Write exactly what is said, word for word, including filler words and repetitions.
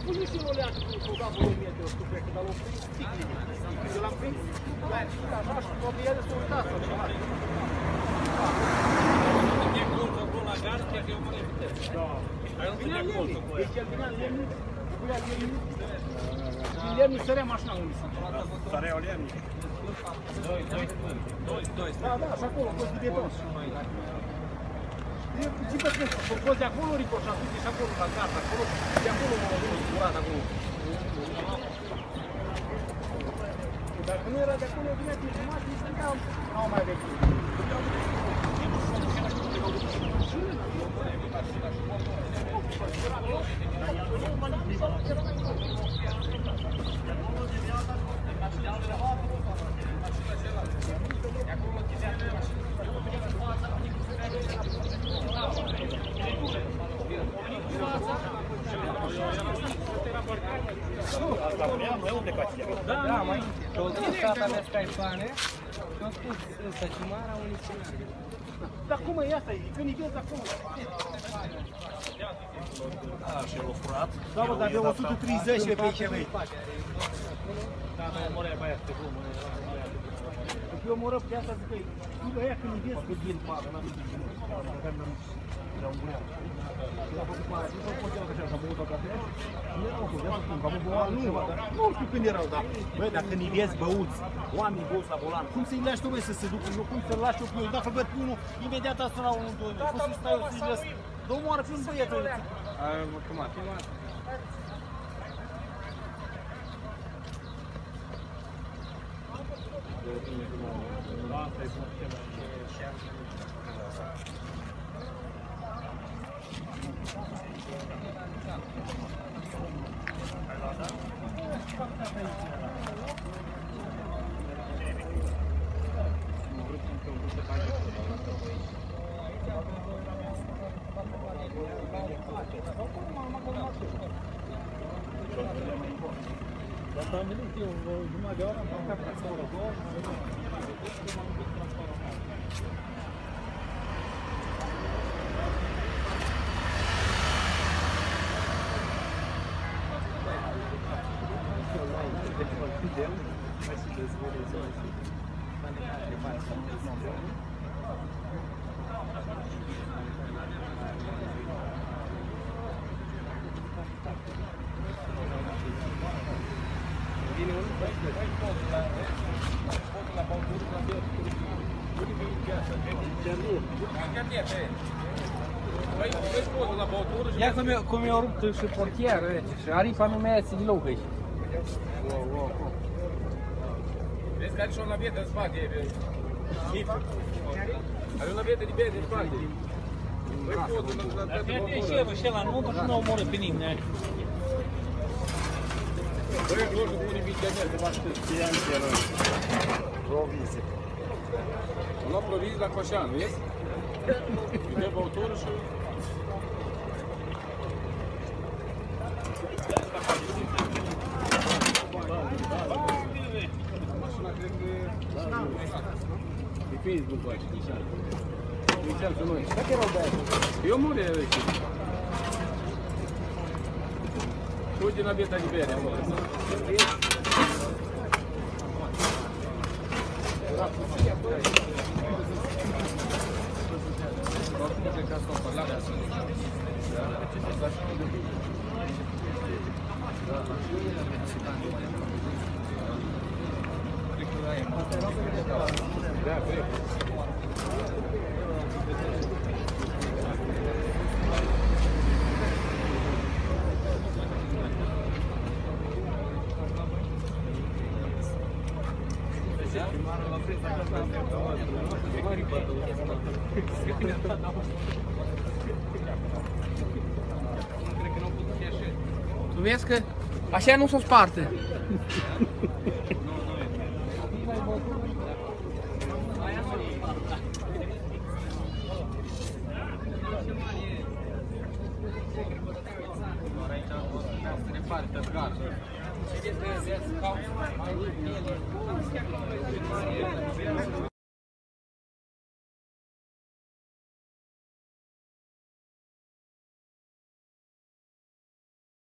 pus și o leacă cu o dată de metri, tu cred că dar l-o prins sticlic. Eu l-am prins, așa și poate el s-a uitat sau ceva. E colțul acolo la gaz, chiar că e o mare viteză. Da. Vinea lemnii, deci el vinea lemnii, vinea lemnii. Din lemnii sărea mașina unii sunt. Săreau lemnii. Doi, doi, doi, doi. Da, da, și acolo, fost de beton. Ce pe când, a fost de acolo ricoșat, uite și acolo la gata, acolo, de acolo m-au zburat acolo. Dacă nu era de acolo, vinea din jumătate, nici n-au mai vechi. Da, mai și-au dus tata mea Skypane și-au spus ăsta Cimara unii scenari. Dar cum e asta? E când îi vezi acolo? Da, și l-a furat. Da, bă, dar de o sută treizeci pe aici, băi. Da, nu, morea băiat pe drum. Eu mă rău pe asta, zic, băi, tu băia când îi vezi că din pară, n-am zis că era un băiat. Și a făcut mare, nu pot eu așa, s-a băut o cafea și nu erau cu viața cum, că am băut, nu, nu știu când erau, dar, băi, dacă îi vezi băuți, oamenii băuți la volan, cum să-i lași tu, băi, să se ducă, eu cum să-l lași eu pe eu, dacă văd pe unul, imediat asta la unul, doi, cum să stai eu să-i lăs, dă moară pe un băiat, Cum a filmat? Asta am venit eu, o jumătate de oră, am plecat pe la oră două. Ia cum mi-au rupt și portierul și aripa nu mai iese deloc aici. Vezi că are și o navetă în spate. Are o navetă de bere în spate. Băi, podul, la toată băutură. Și ăla nu, că nu omoră pe nimeni. Băi, glojul pune vizianel, de baște. Știam că era provizie. La provizie la Coșan, vezi? De băutură și... Mașina cred că... Pe Facebook face, Cristian. Cristian și noi. Dacă erau băiați? Eu mor eu aici. Uite din abeta de bere acolo. Da, cred. Tu vezi că așa nu se sparte.